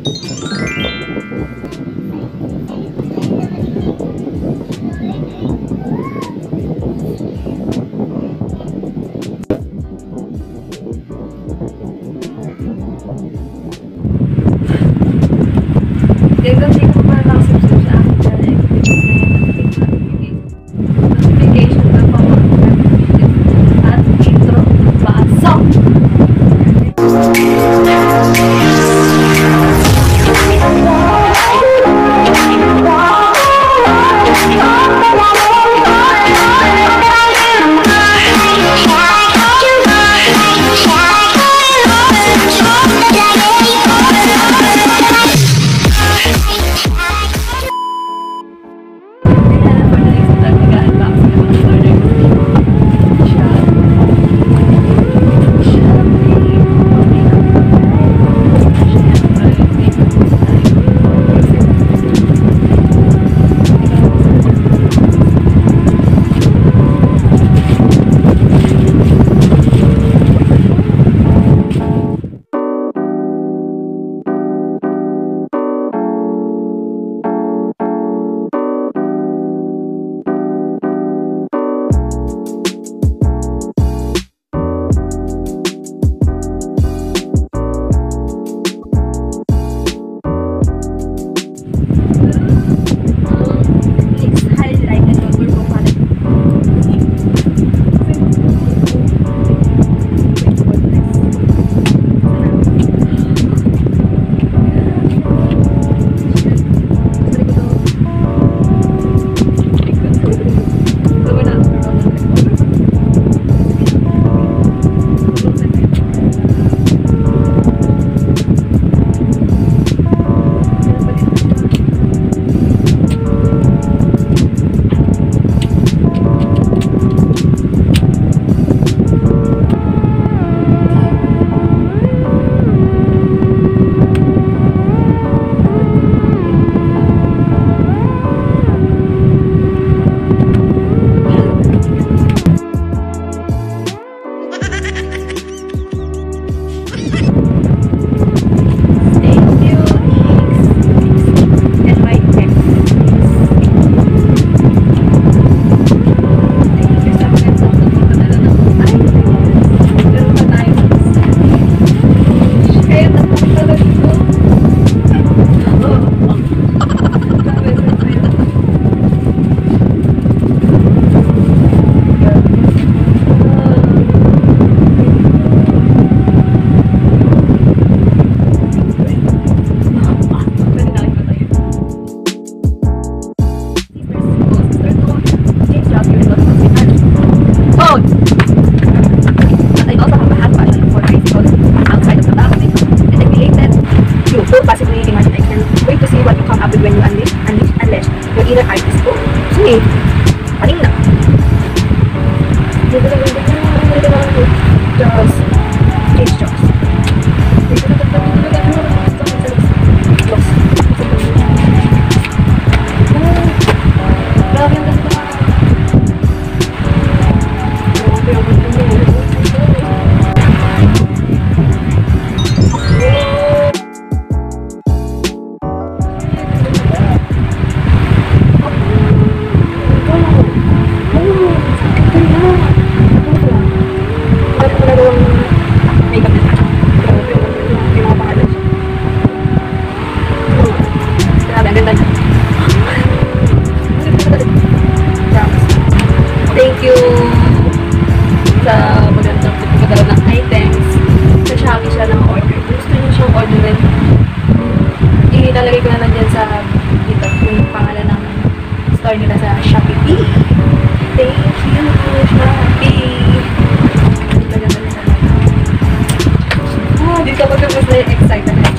store nila sa Shopee. Thank you, Shopee! Oh, dito ko mas na-excited na.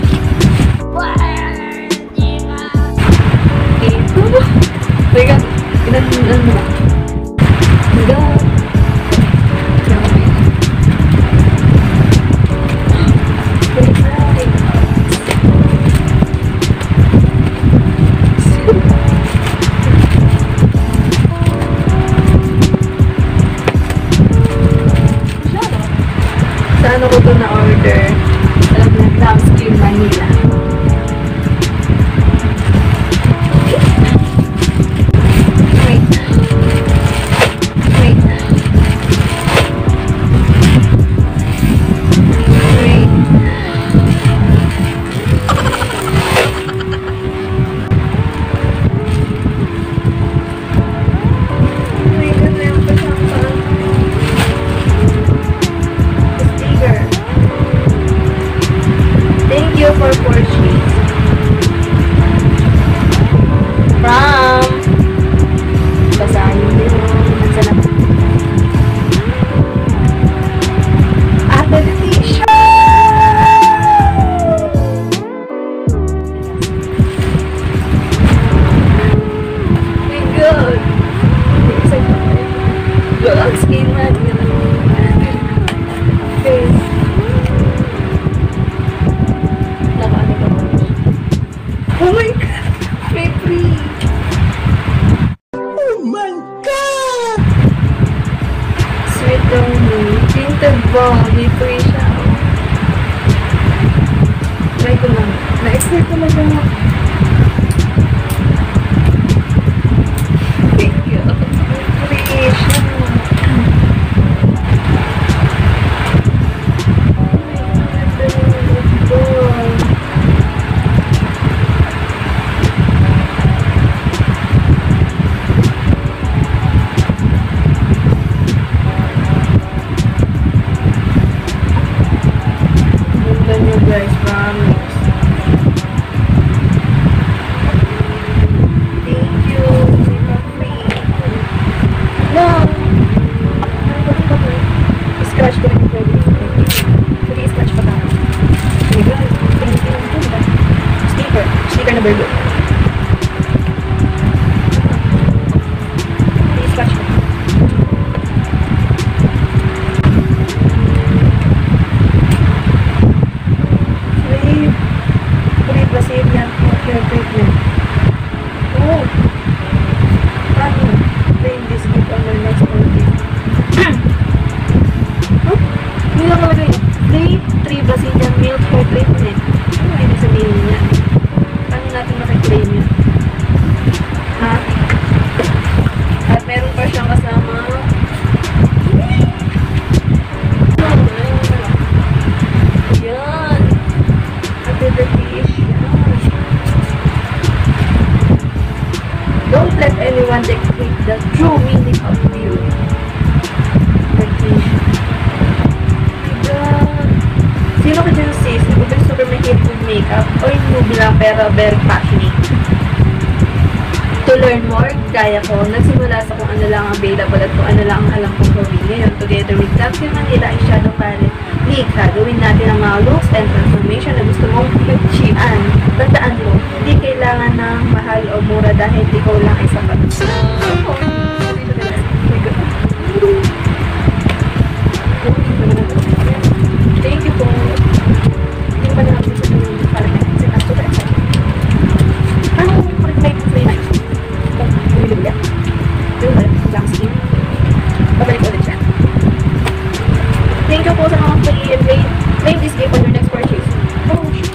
Ito! Teka, ilan mo ba? Ito! Ano ko ito na-order? Alam na, Glam Skin Vanilla. Sure talaga. Thank you. Appreciation. Guys, promise. Thank you. No. Scratch ko rin yung pwede. Sige, scratch pa tayo. Sige, sticker. Sticker na burger. Sige, scratch pa. Brazilian hair treatment. Oh, paano? Plain biscuit on your next birthday. Huh? Hindi lang talaga yun. Day 3 Brazilian milk hair treatment. Ano ay sabihin niya? Paano natin makiklaim yan? Ha? At meron pa siyang kasama. Yan. Ate the fish. Don't let anyone dictate the true meaning of you. Vacation. Sino ka dyan sis? Ito super mahirap with makeup or yung bilang pero very passionate. To learn more, kaya ko, nagsimula sa kung ano lang available at kung ano lang ang alam kong gawin. Ngayon, together with Captain Manila ay Shadow Palette, Lika, gawin natin ang mga looks and transformation na gusto mong achieve-an. Tandaan mo, hindi kailangan ng mahal o mura dahil ikaw lang ay sapat. Thank you po. Hindi ba naman gusto nyo para kasi ako ba ito? Ano kung may free night? Bumili ba? Yung lang skin. Babalik ulit siya. Thank you po sa mga free and claim this gift on your next purchase. Oh, shit.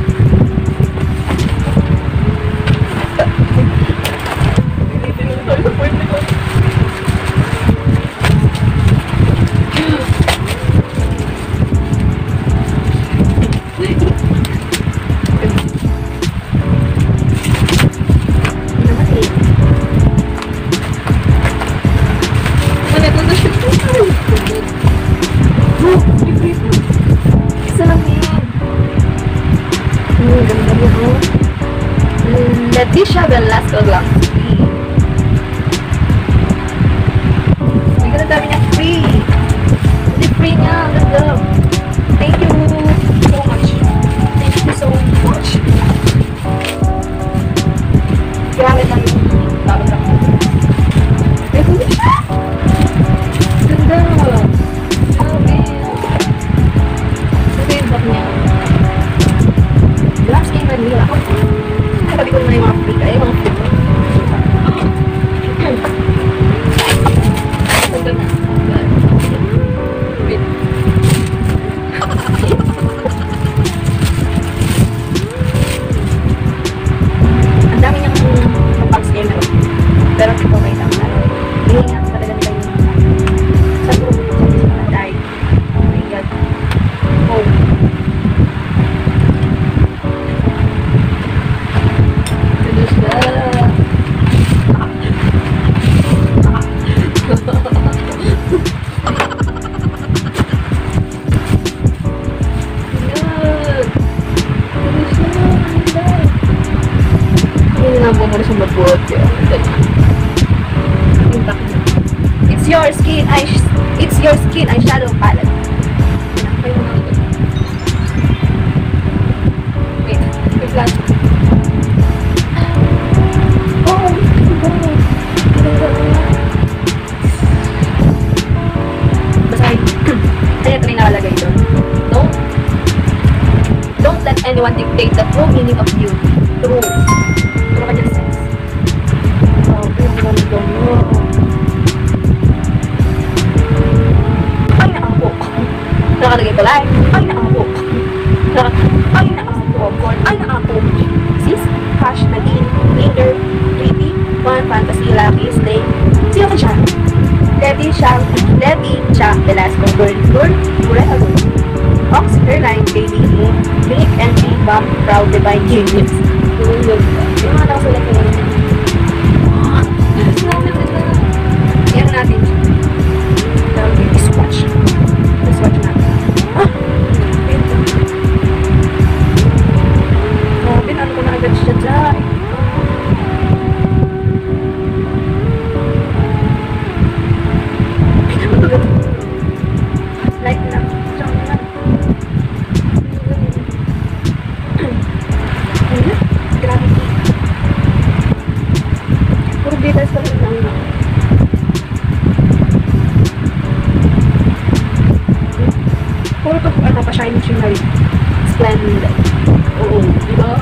Leticia Velasco lang. Ang dami niya free. Hindi free niya. Ganda. Thank you so much. Thank you so much. Grabe lang yung tawag lang. Ay, hindi siya. Ganda. Grabe. Sabi yung bag niya. Glass skin Manila. Sabi ko na yung mga free. Ay, mga free. Ganda na. Wait. Ang dami niyang pag-scammer. Pero ito may tama. Hihingan talaga nila yung sa grupo ko sa mga dahil. Oh my God. Oh. Tulus na. It's your skin eyeshadow palette. Wait, wait lang. Oh, basahin. Kaya ito rin nakalagay doon. Don't let anyone dictate the true meaning of you. True. True ka dyan sense. Oh, yung ganda mo. Nakalagay pala eh. Ay, naako. Ay, naako. Ay, naako. Ash, Nadine, Later, Pretty, One, Fantasy, Lucky, Slay. Sino ka siya? Letty, Chuck, Velasco, Bird, Burel, Ox, Caroline, Baby, Moon, Blake, Entry, Bomb, Proud, Divine, Genius. Yung mga nakasulat ko lang. Yan natin. Swatch. Swatch natin. Ito. Pinano ko na agad siya dyan. Light lang. Gravity. Puro details pa rin lang. Puro ito, pa-shiny shimmery. Splendid. Oo, diba?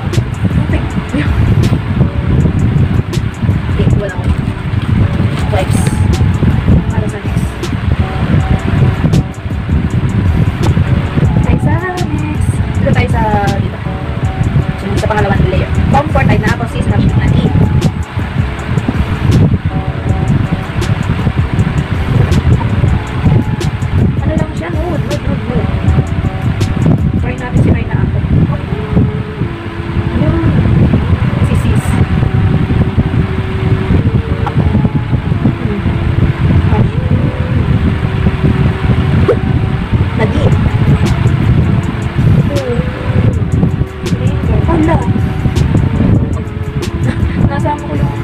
Okay, wala ko. Wipes. Para sa next. Dito tayo sa dito. Sa pangalawang layer. Comfort ay na ako si Slash ng natin. Ano lang siya? Mood. Try natin si Rina ako. Si Sis. Nadine. Wala. Nasama ko yung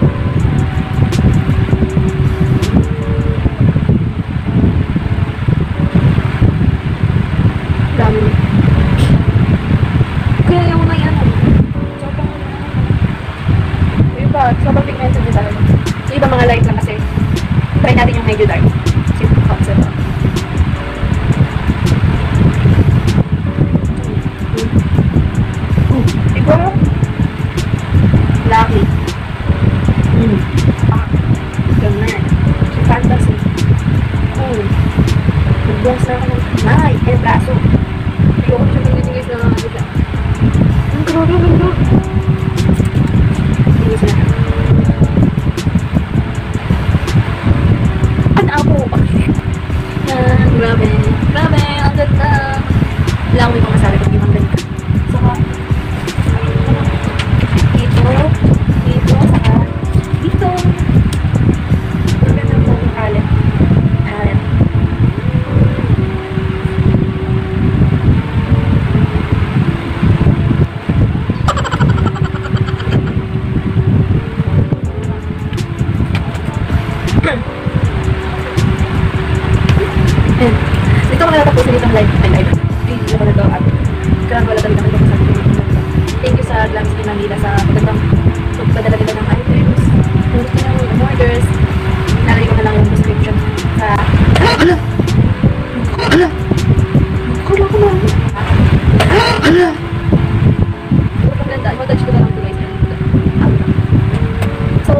dami. Kaya yung may ano sobrang pigmented din talaga. Yung iba mga light lang kasi try natin yung medyo dark. Simple concept. Siguro Lucky. Ganun. Si Fantasy. Nag-bless na ako ng kamay and braso. Hindi ko siya pag-tingis na mga dito. Ang grabe, ganda. Tingis na. Ano ako? Grabe. Grabe, ang ganda. Wala akong ibang masabi kung ibang ganda. Saka, dito, saka, dito. Ang ganda po yung palette. Dito ko natatapusin itong live. Dito ko na ito at kailangan wala talaga ito sa akin. Thank you sa Glams ni Manila sa pagdala nila ng items. Kung gusto nyo orders, nalagay ko na lang yung description sa Kala ko lang. Maganda. Mag-touch ko na lang ito guys. So,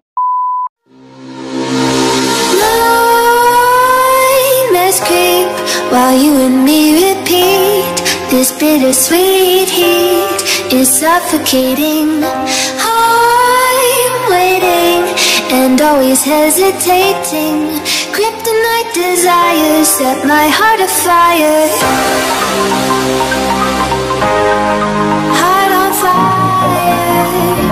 creep while you and me repeat. This bittersweet heat is suffocating. I'm waiting and always hesitating. Kryptonite desires set my heart afire. Heart on fire.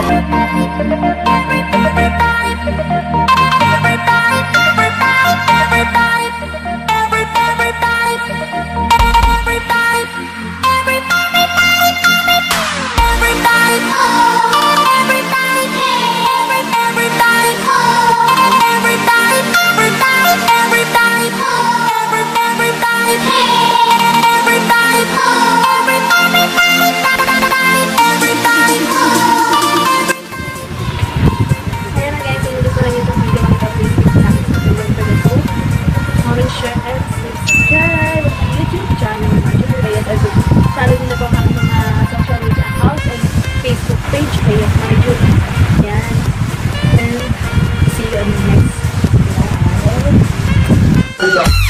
page kayo. Yan. And see you on the next video.